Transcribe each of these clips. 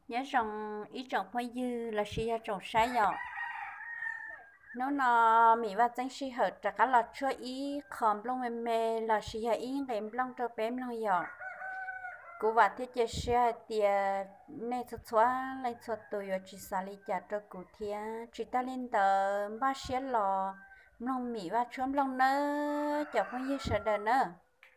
nhớ rằng ý trồng hoa dư là sĩ gia trồng trái dọ nếu nó mỹ và danh sĩ hợp trả cả là cho ý khom lông mềm mềm là sĩ gia ý game lông cho bém lông dọ cú vặt thiết chế xe tiề nên xuất xóa lên xuất tôi và chỉ xả lý trả cho cụ thia chỉ ta lên tờ ba xe lò lông mỹ và chấm lông nữa chọc hoa dư sợ đờn nữa.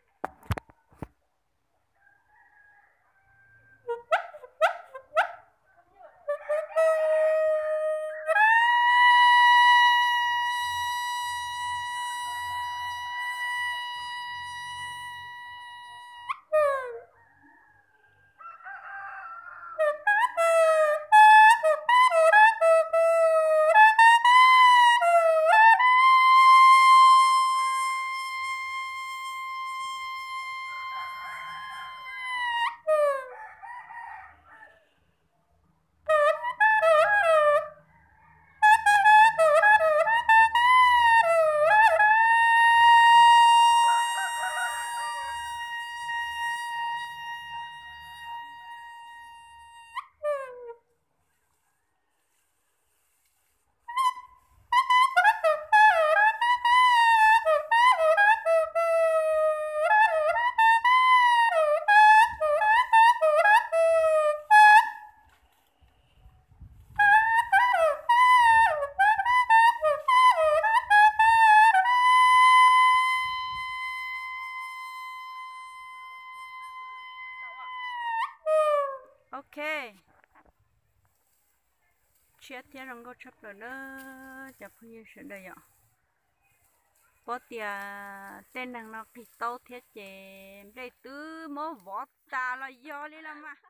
Ok, chia tiền rong có chấp rồi đó, chập như sự đây ạ. Bố tia tên nàng nó thì tao thiết chế đây tứ mô vót ta là do đi làm mà.